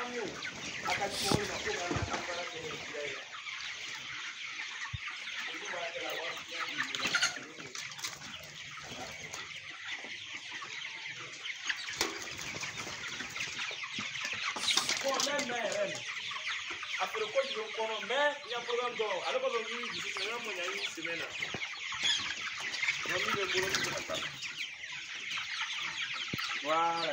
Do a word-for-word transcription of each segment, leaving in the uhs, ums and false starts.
Amanyo, akachukua na kwa na kambara kwenye kidai. Kwa même même. Après quoi tu veux qu'on met, il y a un programme d'or. Alors qu'on a eu du programme il y a une semaine. On a mis le boulot de la table. Voilà,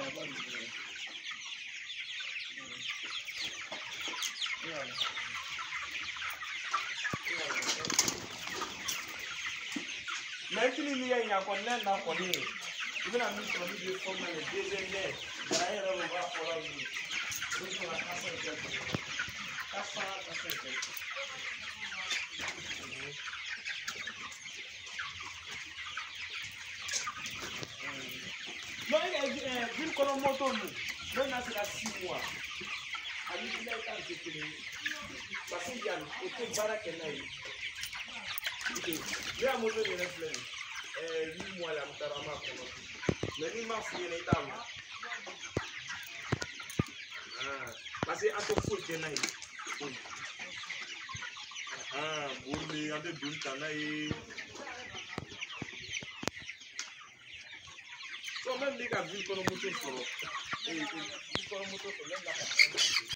maintenant il y a un connaît n'a connu. Il va nous faire des formes de désengagement. Derrière on va pour la vie. Donc on a passé le temps. Passé, passé le temps. Non, il y a une colonne moto. Maintenant c'est la six mois. Ali il a été tenu. Parce qu'il y a le côté baraque là. Ok, j'ai un moto de reflet. Euh, huit mois là, m'tarama comment. Mais il m'a fouillé les dames. Ah, parce que à ton fou de naï. Ah, bon, il y a des douze tanaï. So même les gars, vu qu'on a moto solo. Et vu qu'on a moto solo, là.